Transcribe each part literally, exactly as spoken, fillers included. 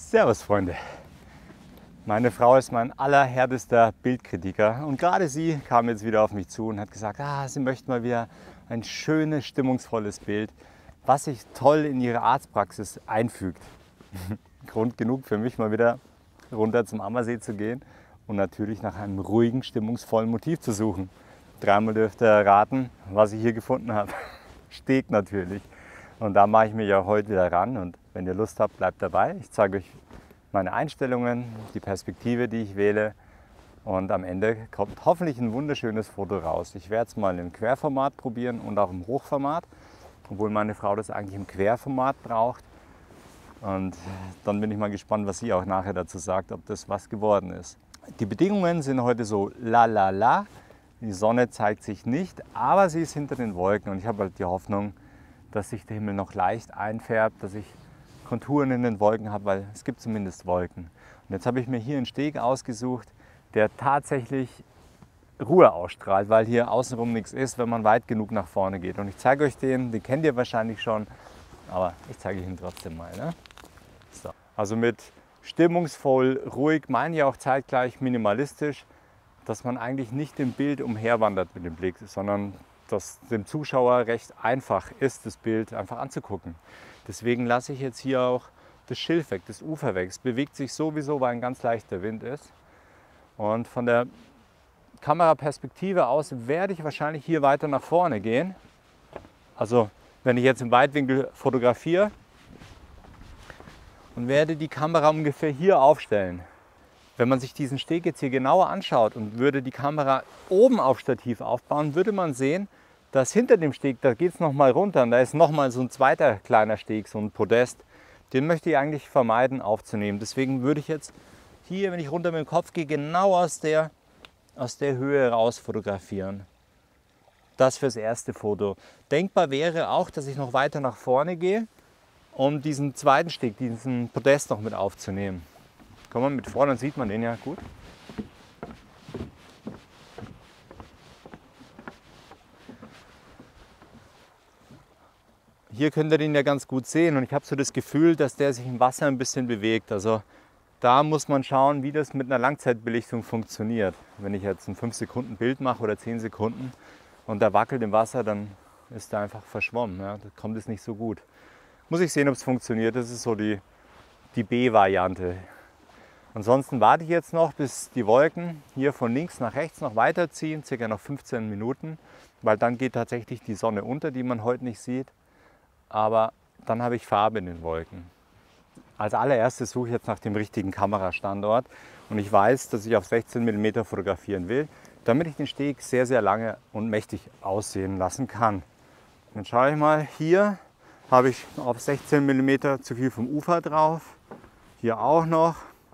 Servus Freunde! Meine Frau ist mein allerhärtester Bildkritiker und gerade sie kam jetzt wieder auf mich zu und hat gesagt, ah, sie möchte mal wieder ein schönes, stimmungsvolles Bild, was sich toll in ihre Arztpraxis einfügt. Grund genug für mich mal wieder runter zum Ammersee zu gehen und natürlich nach einem ruhigen, stimmungsvollen Motiv zu suchen. Dreimal dürft ihr raten, was ich hier gefunden habe. Steg natürlich. Und da mache ich mich ja heute wieder ran und wenn ihr Lust habt, bleibt dabei. Ich zeige euch meine Einstellungen, die Perspektive, die ich wähle und am Ende kommt hoffentlich ein wunderschönes Foto raus. Ich werde es mal im Querformat probieren und auch im Hochformat, obwohl meine Frau das eigentlich im Querformat braucht. Und dann bin ich mal gespannt, was sie auch nachher dazu sagt, ob das was geworden ist. Die Bedingungen sind heute so la la la. Die Sonne zeigt sich nicht, aber sie ist hinter den Wolken und ich habe halt die Hoffnung, dass sich der Himmel noch leicht einfärbt, dass ich Konturen in den Wolken habe, weil es gibt zumindest Wolken. Und jetzt habe ich mir hier einen Steg ausgesucht, der tatsächlich Ruhe ausstrahlt, weil hier außenrum nichts ist, wenn man weit genug nach vorne geht. Und ich zeige euch den, den kennt ihr wahrscheinlich schon, aber ich zeige ihn trotzdem mal. Ne? So. Also mit stimmungsvoll, ruhig meine ich auch zeitgleich minimalistisch, dass man eigentlich nicht im Bild umherwandert mit dem Blick, sondern dass dem Zuschauer recht einfach ist, das Bild einfach anzugucken. Deswegen lasse ich jetzt hier auch das Schilf weg, das Ufer weg. Es bewegt sich sowieso, weil ein ganz leichter Wind ist. Und von der Kameraperspektive aus werde ich wahrscheinlich hier weiter nach vorne gehen. Also wenn ich jetzt im Weitwinkel fotografiere und werde die Kamera ungefähr hier aufstellen. Wenn man sich diesen Steg jetzt hier genauer anschaut und würde die Kamera oben auf Stativ aufbauen, würde man sehen, dass hinter dem Steg, da geht es nochmal runter und da ist nochmal so ein zweiter kleiner Steg, so ein Podest. Den möchte ich eigentlich vermeiden aufzunehmen. Deswegen würde ich jetzt hier, wenn ich runter mit dem Kopf gehe, genau aus der, aus der Höhe raus fotografieren. Das fürs erste Foto. Denkbar wäre auch, dass ich noch weiter nach vorne gehe, um diesen zweiten Steg, diesen Podest noch mit aufzunehmen. Kommt man mit vor, dann sieht man den ja gut. Hier könnt ihr den ja ganz gut sehen und ich habe so das Gefühl, dass der sich im Wasser ein bisschen bewegt. Also da muss man schauen, wie das mit einer Langzeitbelichtung funktioniert. Wenn ich jetzt ein fünf Sekunden Bild mache oder zehn Sekunden und der wackelt im Wasser, dann ist der einfach verschwommen. Ja? Da kommt es nicht so gut. Muss ich sehen, ob es funktioniert. Das ist so die, die B-Variante. Ansonsten warte ich jetzt noch, bis die Wolken hier von links nach rechts noch weiterziehen, circa noch fünfzehn Minuten, weil dann geht tatsächlich die Sonne unter, die man heute nicht sieht. Aber dann habe ich Farbe in den Wolken. Als allererstes suche ich jetzt nach dem richtigen Kamerastandort und ich weiß, dass ich auf sechzehn Millimeter fotografieren will, damit ich den Steg sehr, sehr lange und mächtig aussehen lassen kann. Dann schaue ich mal, hier habe ich auf sechzehn Millimeter zu viel vom Ufer drauf, hier auch noch.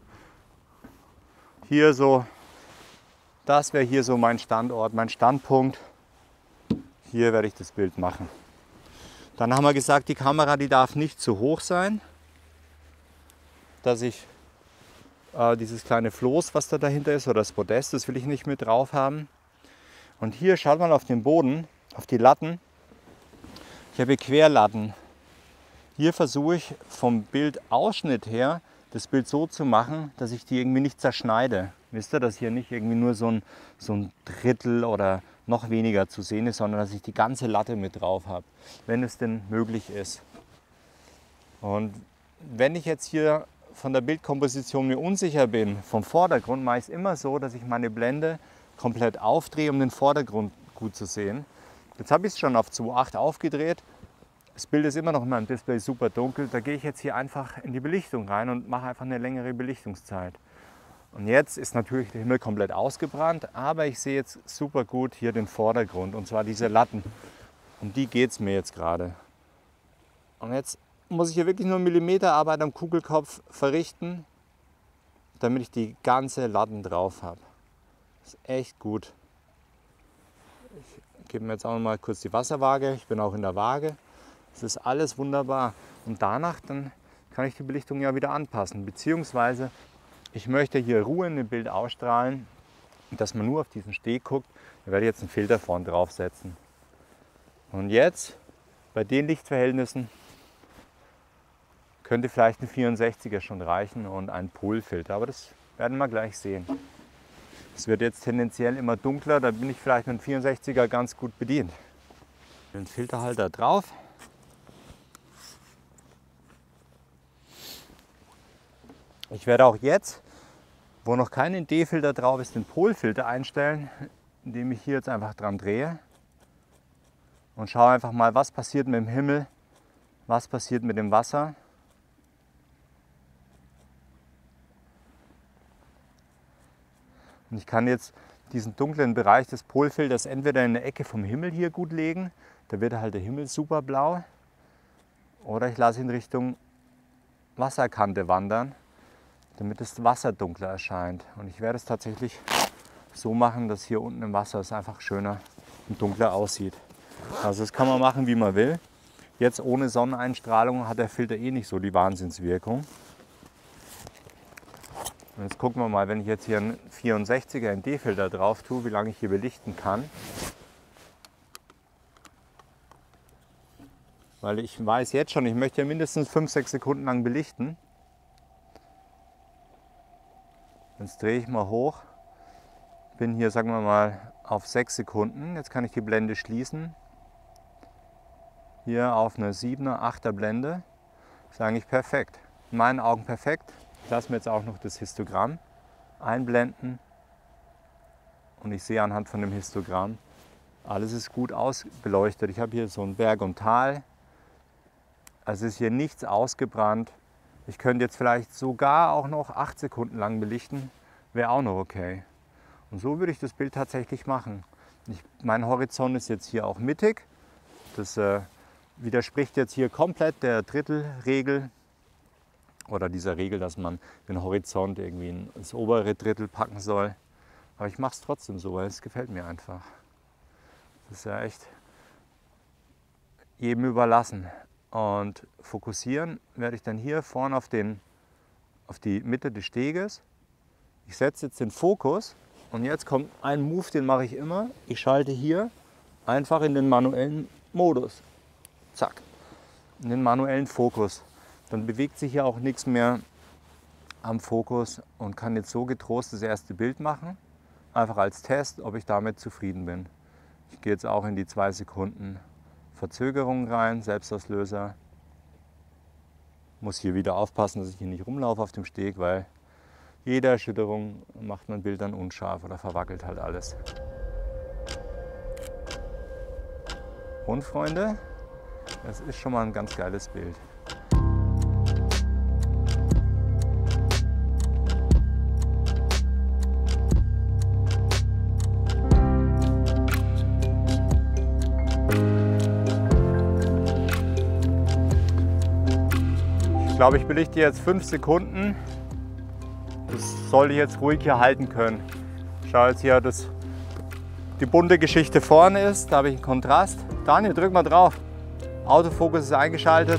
Hier so, das wäre hier so mein Standort, mein Standpunkt. Hier werde ich das Bild machen. Dann haben wir gesagt, die Kamera, die darf nicht zu hoch sein, dass ich äh, dieses kleine Floß, was da dahinter ist, oder das Podest, das will ich nicht mit drauf haben. Und hier schaut man auf den Boden, auf die Latten. Ich habe Querlatten. Hier versuche ich vom Bildausschnitt her, das Bild so zu machen, dass ich die irgendwie nicht zerschneide. Wisst ihr, dass hier nicht irgendwie nur so ein, so ein Drittel oder noch weniger zu sehen ist, sondern dass ich die ganze Latte mit drauf habe, wenn es denn möglich ist. Und wenn ich jetzt hier von der Bildkomposition mir unsicher bin, vom Vordergrund, mache ich es immer so, dass ich meine Blende komplett aufdrehe, um den Vordergrund gut zu sehen. Jetzt habe ich es schon auf zwei Komma acht aufgedreht. Das Bild ist immer noch in meinem Display super dunkel. Da gehe ich jetzt hier einfach in die Belichtung rein und mache einfach eine längere Belichtungszeit. Und jetzt ist natürlich der Himmel komplett ausgebrannt, aber ich sehe jetzt super gut hier den Vordergrund und zwar diese Latten. Um die geht es mir jetzt gerade. Und jetzt muss ich hier wirklich nur Millimeterarbeit am Kugelkopf verrichten, damit ich die ganze Latten drauf habe. Das ist echt gut. Ich gebe mir jetzt auch noch mal kurz die Wasserwaage. Ich bin auch in der Waage. Das ist alles wunderbar. Und danach dann kann ich die Belichtung ja wieder anpassen. Beziehungsweise ich möchte hier Ruhe in dem Bild ausstrahlen, dass man nur auf diesen Steg guckt. Da werde ich jetzt einen Filter vorn draufsetzen. Und jetzt bei den Lichtverhältnissen könnte vielleicht ein vierundsechziger schon reichen und ein Polfilter, aber das werden wir gleich sehen. Es wird jetzt tendenziell immer dunkler, da bin ich vielleicht mit dem vierundsechziger ganz gut bedient. Den Filterhalter drauf. Ich werde auch jetzt, wo noch kein N D-Filter drauf ist, den Polfilter einstellen, indem ich hier jetzt einfach dran drehe und schaue einfach mal, was passiert mit dem Himmel, was passiert mit dem Wasser. Und ich kann jetzt diesen dunklen Bereich des Polfilters entweder in der Ecke vom Himmel hier gut legen, da wird halt der Himmel super blau, oder ich lasse ihn Richtung Wasserkante wandern, damit das Wasser dunkler erscheint. Und ich werde es tatsächlich so machen, dass hier unten im Wasser es einfach schöner und dunkler aussieht. Also das kann man machen, wie man will. Jetzt ohne Sonneneinstrahlung hat der Filter eh nicht so die Wahnsinnswirkung. Und jetzt gucken wir mal, wenn ich jetzt hier einen vierundsechziger N D-Filter drauf tue, wie lange ich hier belichten kann. Weil ich weiß jetzt schon, ich möchte ja mindestens fünf, sechs Sekunden lang belichten. Jetzt drehe ich mal hoch. Bin hier, sagen wir mal, auf sechs Sekunden. Jetzt kann ich die Blende schließen. Hier auf eine siebener, achter Blende. Das ist eigentlich perfekt. In meinen Augen perfekt. Ich lasse mir jetzt auch noch das Histogramm einblenden. Und ich sehe anhand von dem Histogramm, alles ist gut ausbeleuchtet. Ich habe hier so einen Berg und Tal. Also ist hier nichts ausgebrannt. Ich könnte jetzt vielleicht sogar auch noch acht Sekunden lang belichten. Wäre auch noch okay. Und so würde ich das Bild tatsächlich machen. Ich, mein Horizont ist jetzt hier auch mittig. Das äh, widerspricht jetzt hier komplett der Drittelregel oder dieser Regel, dass man den Horizont irgendwie ins obere Drittel packen soll. Aber ich mache es trotzdem so, weil es gefällt mir einfach. Das ist ja echt jedem überlassen. Und fokussieren werde ich dann hier vorne auf, den, auf die Mitte des Steges. Ich setze jetzt den Fokus und jetzt kommt ein Move, den mache ich immer. Ich schalte hier einfach in den manuellen Modus. Zack, in den manuellen Fokus. Dann bewegt sich hier auch nichts mehr am Fokus und kann jetzt so getrost das erste Bild machen. Einfach als Test, ob ich damit zufrieden bin. Ich gehe jetzt auch in die zwei Sekunden Verzögerung rein, Selbstauslöser. Muss hier wieder aufpassen, dass ich hier nicht rumlaufe auf dem Steg, weil jede Erschütterung macht mein Bild dann unscharf oder verwackelt halt alles. Und Freunde, das ist schon mal ein ganz geiles Bild. Ich glaube, ich belichte jetzt fünf Sekunden. Das sollte ich jetzt ruhig hier halten können. Schau jetzt hier, dass die bunte Geschichte vorne ist. Da habe ich einen Kontrast. Daniel, drück mal drauf. Autofokus ist eingeschaltet.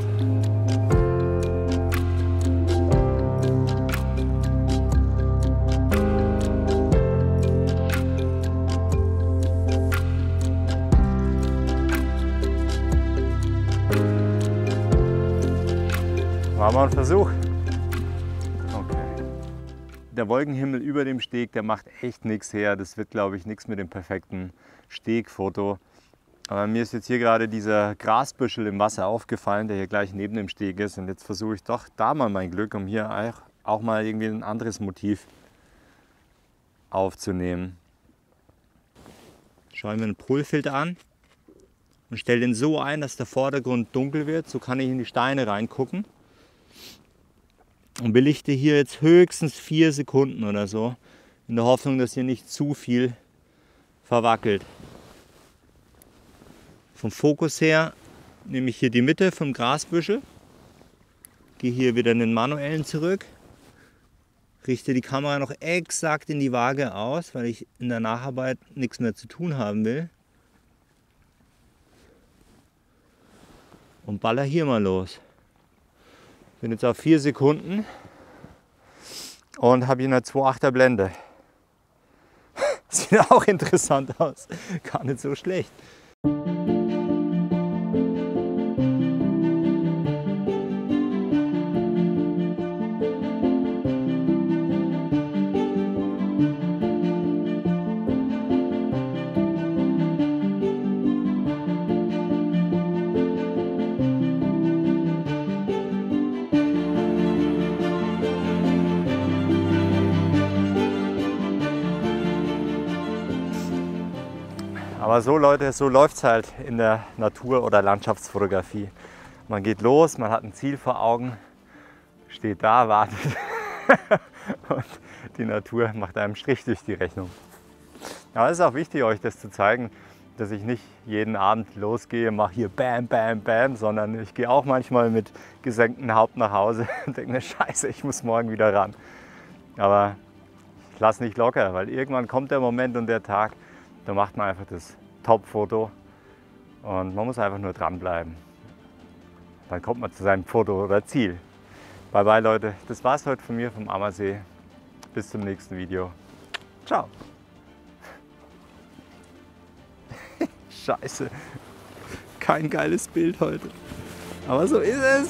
Machen wir einen Versuch. Okay. Der Wolkenhimmel über dem Steg, der macht echt nichts her. Das wird, glaube ich, nichts mit dem perfekten Stegfoto. Aber mir ist jetzt hier gerade dieser Grasbüschel im Wasser aufgefallen, der hier gleich neben dem Steg ist. Und jetzt versuche ich doch da mal mein Glück, um hier auch mal irgendwie ein anderes Motiv aufzunehmen. Schaue ich mir einen Polfilter an und stelle den so ein, dass der Vordergrund dunkel wird. So kann ich in die Steine reingucken. Und belichte hier jetzt höchstens vier Sekunden oder so, in der Hoffnung, dass hier nicht zu viel verwackelt. Vom Fokus her nehme ich hier die Mitte vom Grasbüschel, gehe hier wieder in den manuellen zurück, richte die Kamera noch exakt in die Waage aus, weil ich in der Nacharbeit nichts mehr zu tun haben will. Und baller hier mal los. Bin jetzt auf vier Sekunden und habe hier eine zwei Komma achter Blende. Sieht auch interessant aus, gar nicht so schlecht. Aber so Leute, so läuft es halt in der Natur- oder Landschaftsfotografie. Man geht los, man hat ein Ziel vor Augen, steht da, wartet und die Natur macht einem Strich durch die Rechnung. Aber es ist auch wichtig, euch das zu zeigen, dass ich nicht jeden Abend losgehe, mache hier Bam, Bam, Bam, sondern ich gehe auch manchmal mit gesenktem Haupt nach Hause und denke mir, Scheiße, ich muss morgen wieder ran. Aber ich lasse nicht locker, weil irgendwann kommt der Moment und der Tag, da macht man einfach das Top-Foto und man muss einfach nur dranbleiben. Dann kommt man zu seinem Foto oder Ziel. Bye bye Leute, das war's heute von mir vom Ammersee. Bis zum nächsten Video. Ciao. Scheiße, kein geiles Bild heute. Aber so ist es.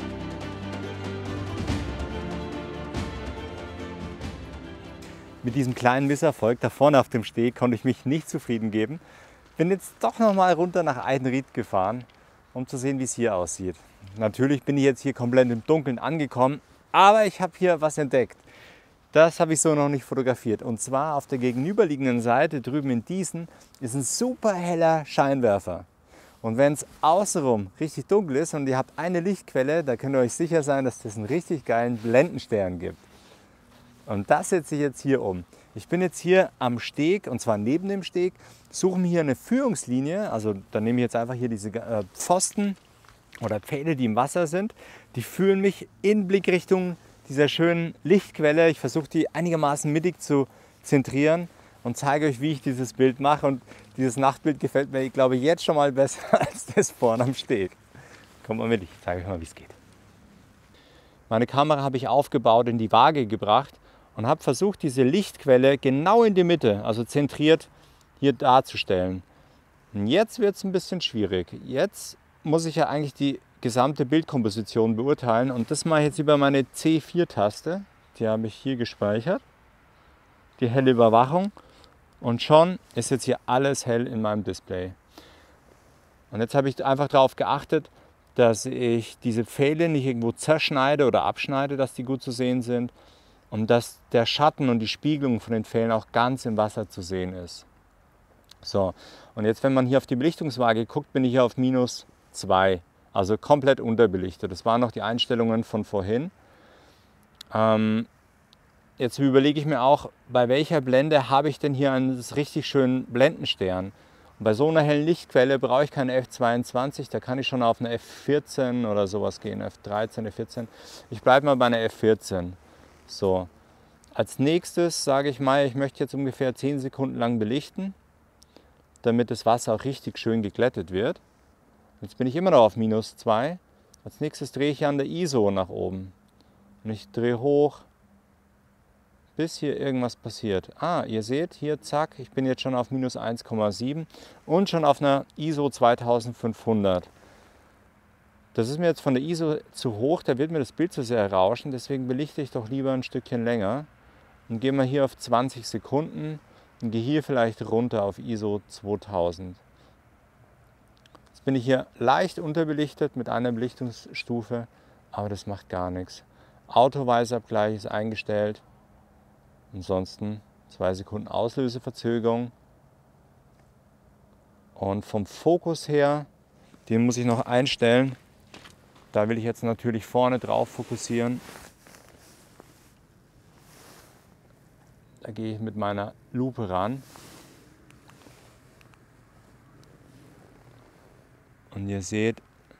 Mit diesem kleinen Misserfolg da vorne auf dem Steg konnte ich mich nicht zufrieden geben. Bin jetzt doch noch mal runter nach Eidenried gefahren, um zu sehen, wie es hier aussieht. Natürlich bin ich jetzt hier komplett im Dunkeln angekommen, aber ich habe hier was entdeckt. Das habe ich so noch nicht fotografiert. Und zwar auf der gegenüberliegenden Seite, drüben in Diesen, ist ein super heller Scheinwerfer. Und wenn es außenrum richtig dunkel ist und ihr habt eine Lichtquelle, da könnt ihr euch sicher sein, dass das einen richtig geilen Blendenstern gibt. Und das setze ich jetzt hier um. Ich bin jetzt hier am Steg, und zwar neben dem Steg, suche mir hier eine Führungslinie. Also da nehme ich jetzt einfach hier diese äh, Pfosten oder Pfähle, die im Wasser sind. Die führen mich in Blickrichtung dieser schönen Lichtquelle. Ich versuche die einigermaßen mittig zu zentrieren und zeige euch, wie ich dieses Bild mache. Und dieses Nachtbild gefällt mir, ich glaube, jetzt schon mal besser als das vorne am Steg. Kommt mal mit, ich zeige euch mal, wie es geht. Meine Kamera habe ich aufgebaut, in die Waage gebracht und habe versucht, diese Lichtquelle genau in die Mitte, also zentriert, hier darzustellen. Und jetzt wird es ein bisschen schwierig. Jetzt muss ich ja eigentlich die gesamte Bildkomposition beurteilen und das mache ich jetzt über meine C vier Taste, die habe ich hier gespeichert, die helle Überwachung, und schon ist jetzt hier alles hell in meinem Display. Und jetzt habe ich einfach darauf geachtet, dass ich diese Pfähle nicht irgendwo zerschneide oder abschneide, dass die gut zu sehen sind und dass der Schatten und die Spiegelung von den Pfählen auch ganz im Wasser zu sehen ist. So, und jetzt, wenn man hier auf die Belichtungswaage guckt, bin ich hier auf minus zwei. Also komplett unterbelichtet. Das waren noch die Einstellungen von vorhin. Ähm, jetzt überlege ich mir auch, bei welcher Blende habe ich denn hier einen richtig schönen Blendenstern. Und bei so einer hellen Lichtquelle brauche ich keine F zweiundzwanzig, da kann ich schon auf eine F vierzehn oder sowas gehen, F dreizehn, F vierzehn. Ich bleibe mal bei einer F vierzehn. So. Als nächstes sage ich mal, ich möchte jetzt ungefähr zehn Sekunden lang belichten, damit das Wasser auch richtig schön geglättet wird. Jetzt bin ich immer noch auf minus zwei. Als nächstes drehe ich an der I S O nach oben. Und ich drehe hoch, bis hier irgendwas passiert. Ah, ihr seht hier, zack, ich bin jetzt schon auf minus eins Komma sieben und schon auf einer I S O zweitausendfünfhundert. Das ist mir jetzt von der I S O zu hoch, da wird mir das Bild zu sehr rauschen, deswegen belichte ich doch lieber ein Stückchen länger. Und gehe mal hier auf zwanzig Sekunden und gehe hier vielleicht runter auf I S O zweitausend. Bin ich hier leicht unterbelichtet mit einer Belichtungsstufe, aber das macht gar nichts. Autoweißabgleich ist eingestellt. Ansonsten zwei Sekunden Auslöseverzögerung. Und vom Fokus her, den muss ich noch einstellen. Da will ich jetzt natürlich vorne drauf fokussieren. Da gehe ich mit meiner Lupe ran. Und ihr seht,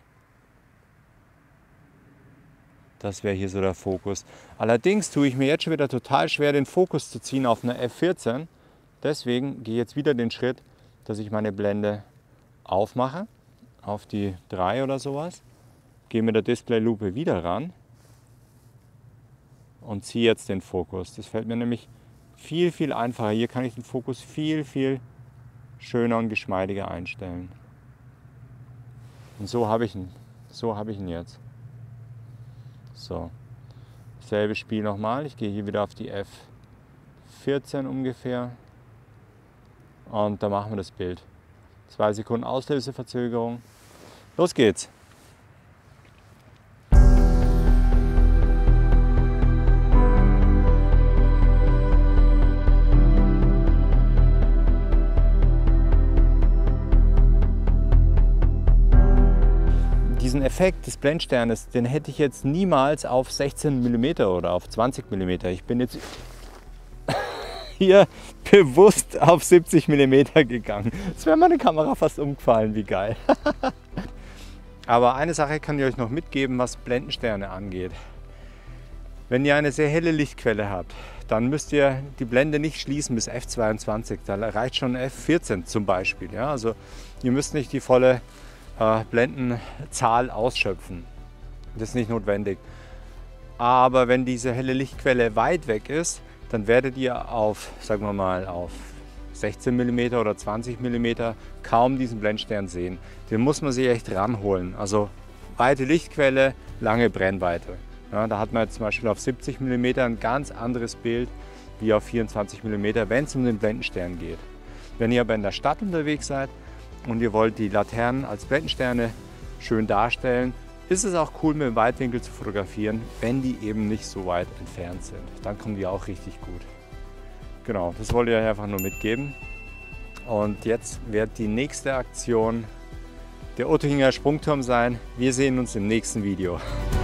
das wäre hier so der Fokus. Allerdings tue ich mir jetzt schon wieder total schwer, den Fokus zu ziehen auf eine F vierzehn. Deswegen gehe ich jetzt wieder den Schritt, dass ich meine Blende aufmache, auf die drei oder sowas. Gehe mit der Displaylupe wieder ran und ziehe jetzt den Fokus. Das fällt mir nämlich viel, viel einfacher. Hier kann ich den Fokus viel, viel schöner und geschmeidiger einstellen. Und so habe ich ihn. So habe ich ihn jetzt. So. Selbe Spiel nochmal. Ich gehe hier wieder auf die F vierzehn ungefähr. Und da machen wir das Bild. Zwei Sekunden Auslöseverzögerung. Los geht's! Effekt des Blendsternes, den hätte ich jetzt niemals auf sechzehn Millimeter oder auf zwanzig Millimeter. Ich bin jetzt hier bewusst auf siebzig Millimeter gegangen. Jetzt wäre meine Kamera fast umgefallen, wie geil. Aber eine Sache kann ich euch noch mitgeben, was Blendensterne angeht. Wenn ihr eine sehr helle Lichtquelle habt, dann müsst ihr die Blende nicht schließen bis F zweiundzwanzig, da reicht schon F vierzehn zum Beispiel. Ja? Also ihr müsst nicht die volle äh, Blendenzahl ausschöpfen, das ist nicht notwendig. Aber wenn diese helle Lichtquelle weit weg ist, dann werdet ihr auf, sagen wir mal, auf sechzehn Millimeter oder zwanzig Millimeter kaum diesen Blendstern sehen. Den muss man sich echt ranholen. Also weite Lichtquelle, lange Brennweite. Ja, da hat man jetzt zum Beispiel auf siebzig Millimeter ein ganz anderes Bild wie auf vierundzwanzig Millimeter, wenn es um den Blendenstern geht. Wenn ihr aber in der Stadt unterwegs seid und ihr wollt die Laternen als Blendensterne schön darstellen, ist es auch cool, mit dem Weitwinkel zu fotografieren, wenn die eben nicht so weit entfernt sind. Dann kommen die auch richtig gut. Genau, das wollte ich euch einfach nur mitgeben. Und jetzt wird die nächste Aktion der Ottinger Sprungturm sein. Wir sehen uns im nächsten Video.